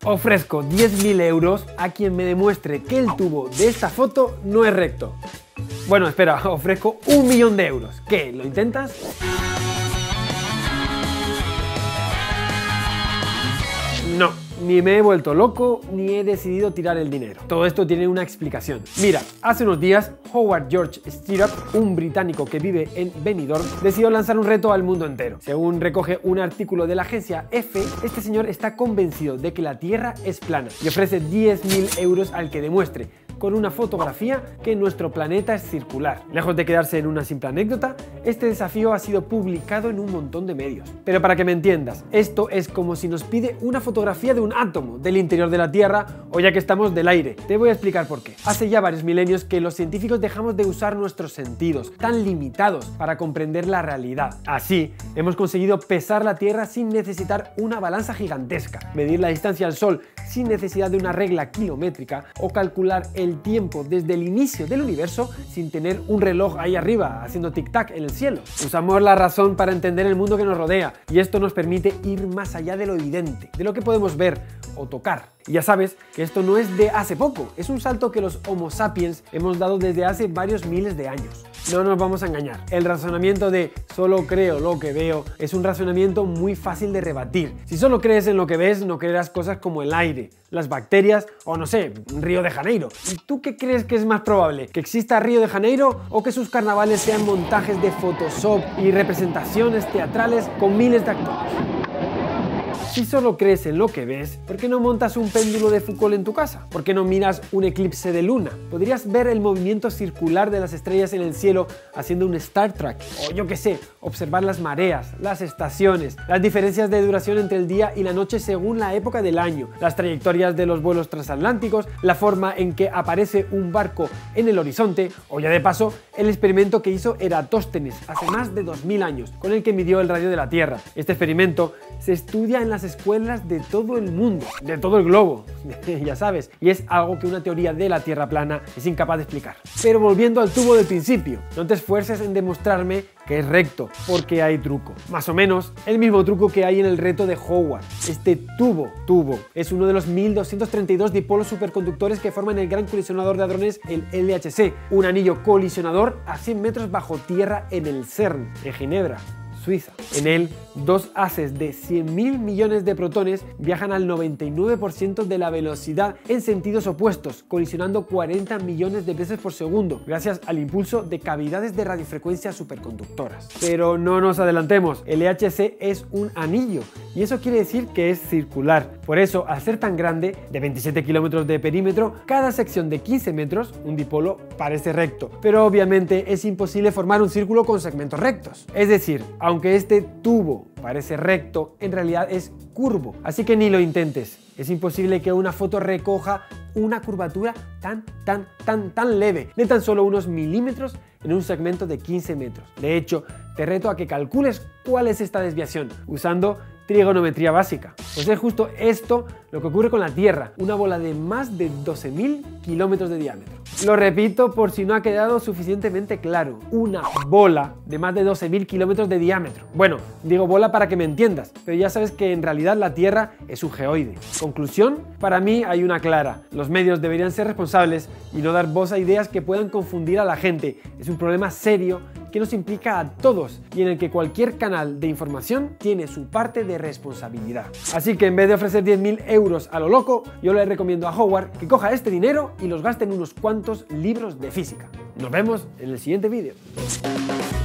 Ofrezco 10.000 euros a quien me demuestre que el tubo de esta foto no es recto. Bueno, espera, ofrezco 1.000.000 de euros. ¿Qué? ¿Lo intentas? No, ni me he vuelto loco ni he decidido tirar el dinero. Todo esto tiene una explicación. Mira, hace unos días Howard George Stirrup, un británico que vive en Benidorm, decidió lanzar un reto al mundo entero. Según recoge un artículo de la agencia EFE, este señor está convencido de que la Tierra es plana y ofrece 10.000 euros al que demuestre con una fotografía que nuestro planeta es circular. Lejos de quedarse en una simple anécdota, este desafío ha sido publicado en un montón de medios. Pero para que me entiendas, esto es como si nos pide una fotografía de un átomo del interior de la Tierra o ya que estamos del aire. Te voy a explicar por qué. Hace ya varios milenios que los científicos dejamos de usar nuestros sentidos, tan limitados, para comprender la realidad. Así, hemos conseguido pesar la Tierra sin necesitar una balanza gigantesca, medir la distancia al Sol sin necesidad de una regla kilométrica o calcular el tiempo desde el inicio del universo sin tener un reloj ahí arriba haciendo tic-tac en el cielo. Usamos la razón para entender el mundo que nos rodea y esto nos permite ir más allá de lo evidente, de lo que podemos ver o tocar. Y ya sabes que esto no es de hace poco, es un salto que los Homo sapiens hemos dado desde hace varios miles de años. No nos vamos a engañar, el razonamiento de solo creo lo que veo es un razonamiento muy fácil de rebatir. Si solo crees en lo que ves, no creerás cosas como el aire, las bacterias o no sé, Río de Janeiro. ¿Y tú qué crees que es más probable? ¿Que exista Río de Janeiro o que sus carnavales sean montajes de Photoshop y representaciones teatrales con miles de actores? Si solo crees en lo que ves, ¿por qué no montas un péndulo de Foucault en tu casa? ¿Por qué no miras un eclipse de luna? Podrías ver el movimiento circular de las estrellas en el cielo haciendo un Star Trek. O yo qué sé, observar las mareas, las estaciones, las diferencias de duración entre el día y la noche según la época del año, las trayectorias de los vuelos transatlánticos, la forma en que aparece un barco en el horizonte, o ya de paso, el experimento que hizo Eratóstenes hace más de 2000 años, con el que midió el radio de la Tierra. Este experimento se estudia en las escuelas de todo el mundo, de todo el globo, ya sabes, y es algo que una teoría de la Tierra plana es incapaz de explicar. Pero volviendo al tubo del principio, no te esfuerces en demostrarme que es recto, porque hay truco. Más o menos el mismo truco que hay en el reto de Howard. Este tubo es uno de los 1232 dipolos superconductores que forman el gran colisionador de hadrones, el LHC, un anillo colisionador a 100 metros bajo tierra en el CERN, en Ginebra, Suiza. En él, dos haces de 100.000 millones de protones viajan al 99% de la velocidad en sentidos opuestos, colisionando 40 millones de veces por segundo, gracias al impulso de cavidades de radiofrecuencia superconductoras. Pero no nos adelantemos, el LHC es un anillo, y eso quiere decir que es circular. Por eso, al ser tan grande, de 27 kilómetros de perímetro, cada sección de 15 metros, un dipolo, parece recto. Pero obviamente es imposible formar un círculo con segmentos rectos. Es decir, aunque este tubo parece recto, en realidad es curvo, así que ni lo intentes. Es imposible que una foto recoja una curvatura tan leve, de tan solo unos milímetros en un segmento de 15 metros. De hecho, te reto a que calcules cuál es esta desviación, usando trigonometría básica. Pues es justo esto lo que ocurre con la Tierra, una bola de más de 12.000 kilómetros de diámetro. Lo repito por si no ha quedado suficientemente claro, una bola de más de 12.000 kilómetros de diámetro. Bueno, digo bola para que me entiendas, pero ya sabes que en realidad la Tierra es un geoide. Conclusión, para mí hay una clara, los medios deberían ser responsables y no dar voz a ideas que puedan confundir a la gente. Es un problema serio que nos implica a todos y en el que cualquier canal de información tiene su parte de responsabilidad. Así que en vez de ofrecer 10.000 euros a lo loco, yo le recomiendo a Howard que coja este dinero y los gaste en unos cuantos libros de física. Nos vemos en el siguiente vídeo.